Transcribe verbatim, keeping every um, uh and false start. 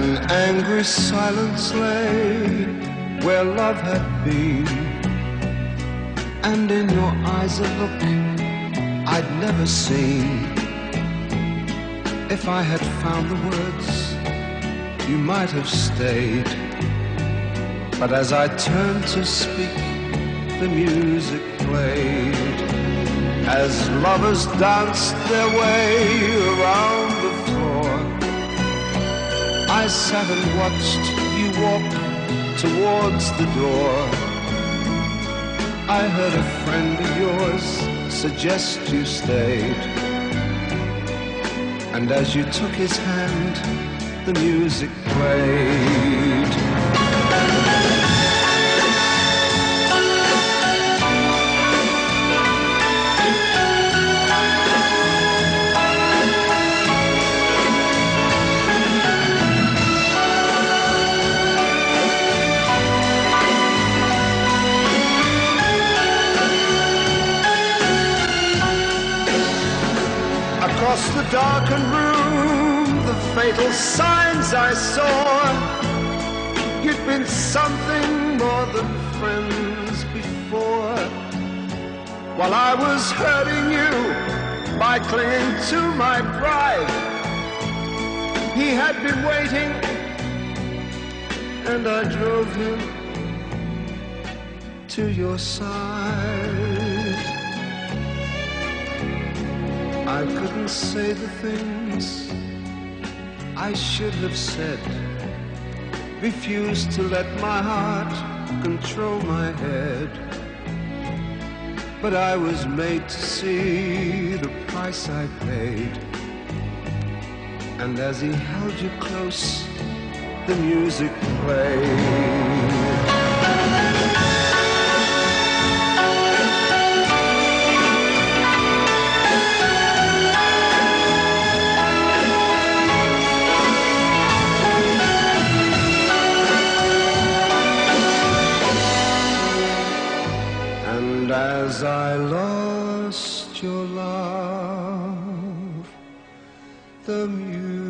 An angry silence lay where love had been, and in your eyes a look I'd never seen. If I had found the words, you might have stayed. But as I turned to speak, the music played. As lovers danced their way around the floor, I sat and watched you walk towards the door. I heard a friend of yours suggest you stayed, and as you took his hand, the music played. Across the darkened room, the fatal signs I saw. You'd been something more than friends before. While I was hurting you by clinging to my pride, he had been waiting, and I drove him to your side. I couldn't say the things I should have said, refused to let my heart control my head. But I was made to see the price I paid, and as he held you close, the music played. And as I lost your love, the music